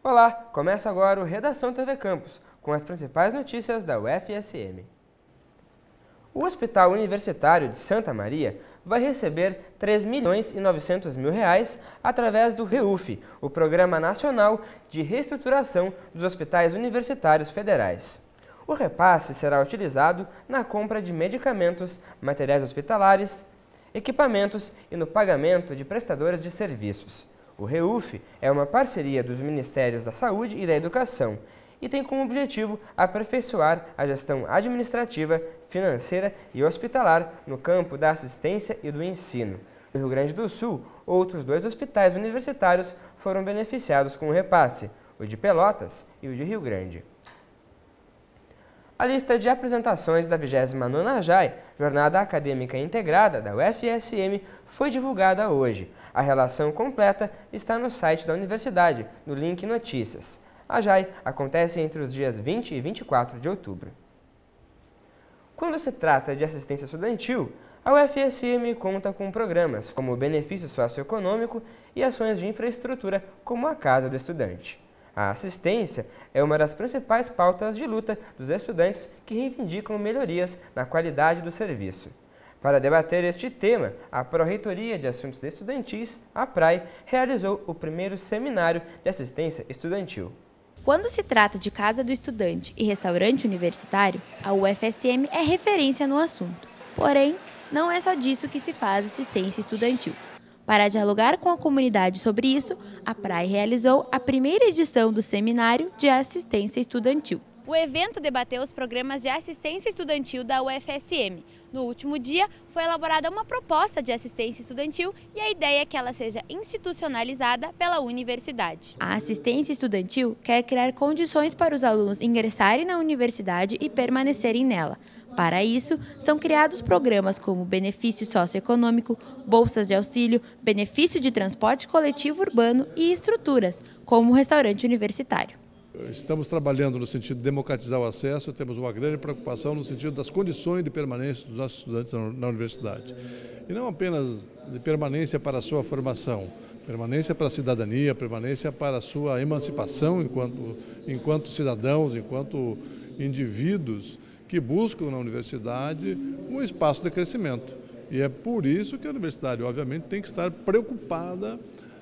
Olá, começa agora o Redação TV Campus, com as principais notícias da UFSM. O Hospital Universitário de Santa Maria vai receber R$ 3.900.000 através do REUF, o Programa Nacional de Reestruturação dos Hospitais Universitários Federais. O repasse será utilizado na compra de medicamentos, materiais hospitalares, equipamentos e no pagamento de prestadores de serviços. O REUF é uma parceria dos Ministérios da Saúde e da Educação e tem como objetivo aperfeiçoar a gestão administrativa, financeira e hospitalar no campo da assistência e do ensino. No Rio Grande do Sul, outros 2 hospitais universitários foram beneficiados com o repasse, o de Pelotas e o de Rio Grande. A lista de apresentações da 29ª JAI, Jornada Acadêmica Integrada da UFSM, foi divulgada hoje. A relação completa está no site da universidade, no link Notícias. A JAI acontece entre os dias 20 e 24 de outubro. Quando se trata de assistência estudantil, a UFSM conta com programas como o benefício socioeconômico e ações de infraestrutura como a Casa do Estudante. A assistência é uma das principais pautas de luta dos estudantes que reivindicam melhorias na qualidade do serviço. Para debater este tema, a Pró-Reitoria de Assuntos Estudantis, a PRAE, realizou o primeiro seminário de assistência estudantil. Quando se trata de Casa do Estudante e restaurante universitário, a UFSM é referência no assunto. Porém, não é só disso que se faz assistência estudantil. Para dialogar com a comunidade sobre isso, a PRAE realizou a primeira edição do Seminário de Assistência Estudantil. O evento debateu os programas de assistência estudantil da UFSM. No último dia, foi elaborada uma proposta de assistência estudantil e a ideia é que ela seja institucionalizada pela universidade. A assistência estudantil quer criar condições para os alunos ingressarem na universidade e permanecerem nela. Para isso, são criados programas como benefício socioeconômico, bolsas de auxílio, benefício de transporte coletivo urbano e estruturas, como o restaurante universitário. Estamos trabalhando no sentido de democratizar o acesso, temos uma grande preocupação no sentido das condições de permanência dos nossos estudantes na universidade. E não apenas de permanência para a sua formação, permanência para a cidadania, permanência para a sua emancipação enquanto cidadãos, enquanto indivíduos que buscam na universidade um espaço de crescimento. E é por isso que a universidade, obviamente, tem que estar preocupada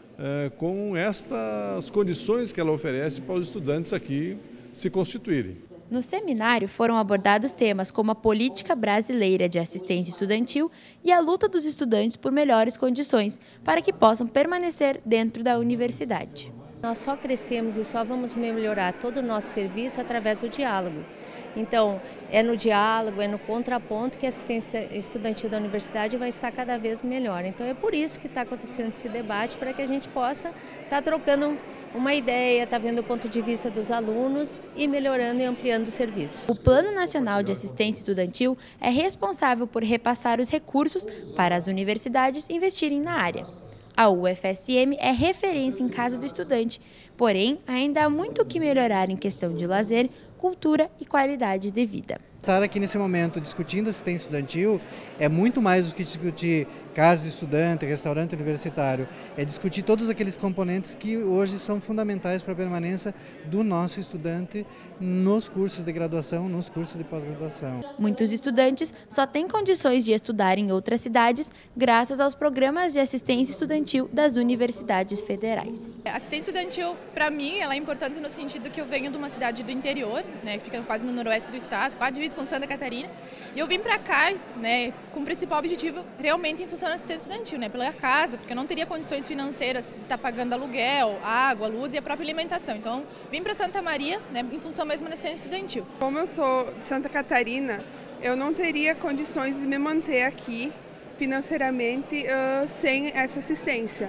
com estas condições que ela oferece para os estudantes aqui se constituírem. No seminário foram abordados temas como a política brasileira de assistência estudantil e a luta dos estudantes por melhores condições para que possam permanecer dentro da universidade. Nós só crescemos e só vamos melhorar todo o nosso serviço através do diálogo. Então, é no diálogo, é no contraponto que a assistência estudantil da universidade vai estar cada vez melhor. Então, é por isso que está acontecendo esse debate, para que a gente possa estar trocando uma ideia, estar vendo o ponto de vista dos alunos e melhorando e ampliando o serviço. O Plano Nacional de Assistência Estudantil é responsável por repassar os recursos para as universidades investirem na área. A UFSM é referência em Casa do Estudante, porém ainda há muito o que melhorar em questão de lazer, cultura e qualidade de vida. Estar aqui nesse momento discutindo assistência estudantil é muito mais do que discutir casa de estudante, restaurante universitário. É discutir todos aqueles componentes que hoje são fundamentais para a permanência do nosso estudante nos cursos de graduação, nos cursos de pós-graduação. Muitos estudantes só têm condições de estudar em outras cidades graças aos programas de assistência estudantil das universidades federais. A assistência estudantil, para mim, ela é importante no sentido que eu venho de uma cidade do interior, né, que fica quase no noroeste do estado, quase divisa com Santa Catarina, e eu vim para cá, né, com o principal objetivo realmente em função da assistência estudantil, né, pela casa, porque eu não teria condições financeiras de estar pagando aluguel, água, luz e a própria alimentação. Então, vim para Santa Maria, né, em função mesmo da assistência estudantil. Como eu sou de Santa Catarina, eu não teria condições de me manter aqui financeiramente sem essa assistência.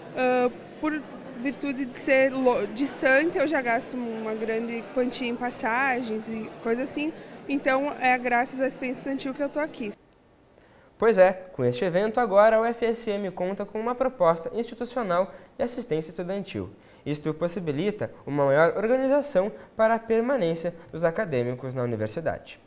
Por virtude de ser distante, eu já gasto uma grande quantia em passagens e coisas assim. Então, é graças à assistência estudantil que eu estou aqui. Pois é, com este evento agora a UFSM conta com uma proposta institucional de assistência estudantil. Isto possibilita uma maior organização para a permanência dos acadêmicos na universidade.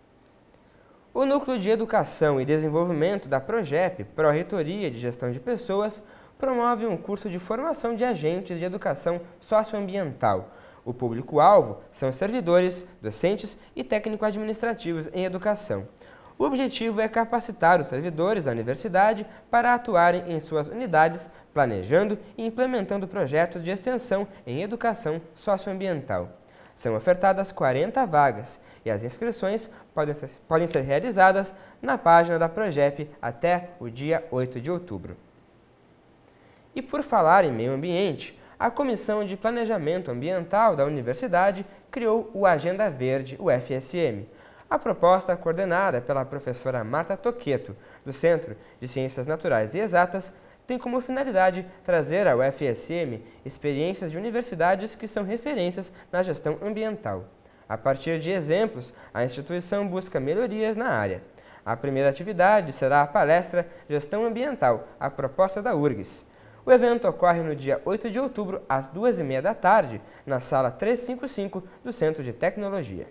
O Núcleo de Educação e Desenvolvimento da PROGEP, Pró-Reitoria de Gestão de Pessoas, promove um curso de formação de agentes de educação socioambiental. O público-alvo são servidores, docentes e técnico-administrativos em educação. O objetivo é capacitar os servidores da universidade para atuarem em suas unidades, planejando e implementando projetos de extensão em educação socioambiental. São ofertadas 40 vagas e as inscrições podem ser realizadas na página da Progep até o dia 8 de outubro. E por falar em meio ambiente, a Comissão de Planejamento Ambiental da Universidade criou o Agenda Verde, o FSM. A proposta, coordenada pela professora Marta Toqueto, do Centro de Ciências Naturais e Exatas, tem como finalidade trazer ao FSM experiências de universidades que são referências na gestão ambiental. A partir de exemplos, a instituição busca melhorias na área. A primeira atividade será a palestra Gestão Ambiental, a proposta da URGS. O evento ocorre no dia 8 de outubro, às 2h30 da tarde, na sala 355 do Centro de Tecnologia.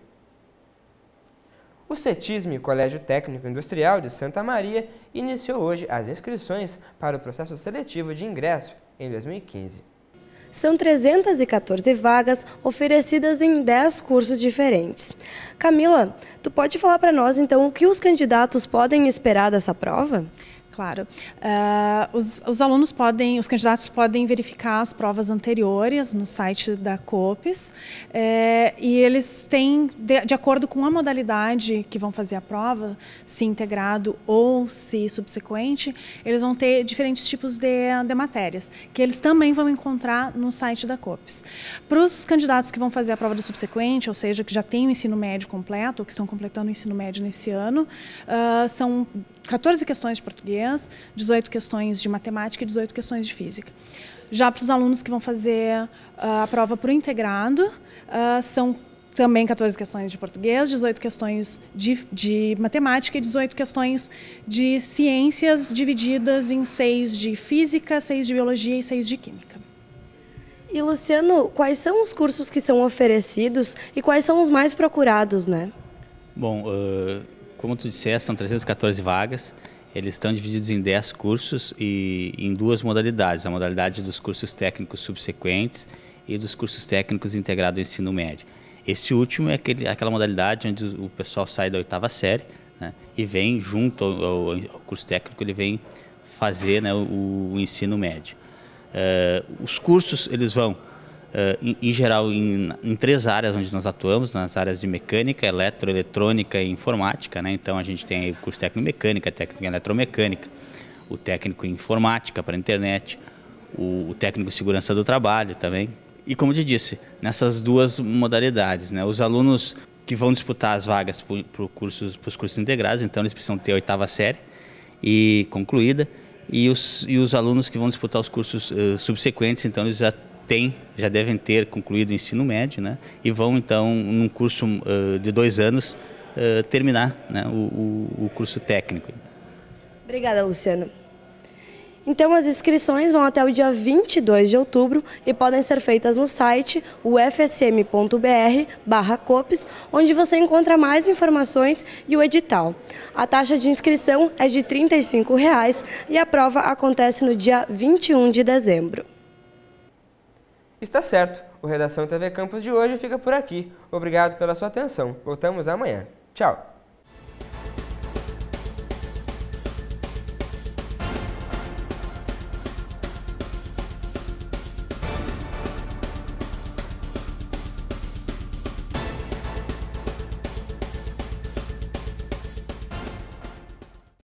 O CETISM, Colégio Técnico Industrial de Santa Maria, iniciou hoje as inscrições para o processo seletivo de ingresso em 2015. São 314 vagas oferecidas em 10 cursos diferentes. Camila, tu pode falar para nós então o que os candidatos podem esperar dessa prova? Claro. Os candidatos podem verificar as provas anteriores no site da COPES e eles têm, de acordo com a modalidade que vão fazer a prova, se integrado ou se subsequente, eles vão ter diferentes tipos de matérias, que eles também vão encontrar no site da COPES. Para os candidatos que vão fazer a prova do subsequente, ou seja, que já têm o ensino médio completo, ou que estão completando o ensino médio nesse ano, são 14 questões de português, 18 questões de matemática e 18 questões de física. Já para os alunos que vão fazer a prova por integrado, são também 14 questões de português, 18 questões de matemática e 18 questões de ciências, divididas em 6 de física, 6 de biologia e 6 de química. E, Luciano, quais são os cursos que são oferecidos e quais são os mais procurados, né? Bom, como tu disseste, são 314 vagas, eles estão divididos em 10 cursos e em 2 modalidades, a modalidade dos cursos técnicos subsequentes e dos cursos técnicos integrados ao ensino médio. Este último é aquela modalidade onde o pessoal sai da 8ª série, né, e vem junto ao curso técnico, ele vem fazer, né, o ensino médio. Os cursos, eles vão, em geral, em 3 áreas onde nós atuamos, nas áreas de mecânica, eletrônica e informática, né? Então a gente tem o curso técnico em mecânica, técnico em eletromecânica, o técnico em informática para a internet, o técnico em segurança do trabalho também. E como eu disse, nessas 2 modalidades, né? Os alunos que vão disputar as vagas para os cursos integrados, então eles precisam ter a 8ª série e concluída, e os alunos que vão disputar os cursos subsequentes, então eles já devem ter concluído o ensino médio, né? E vão então, num curso de 2 anos, terminar, né, o curso técnico. Obrigada, Luciana. Então, as inscrições vão até o dia 22 de outubro e podem ser feitas no site ufsm.br/copes, onde você encontra mais informações e o edital. A taxa de inscrição é de R$ 35 e a prova acontece no dia 21 de dezembro. Está certo, o Redação TV Campus de hoje fica por aqui. Obrigado pela sua atenção. Voltamos amanhã. Tchau!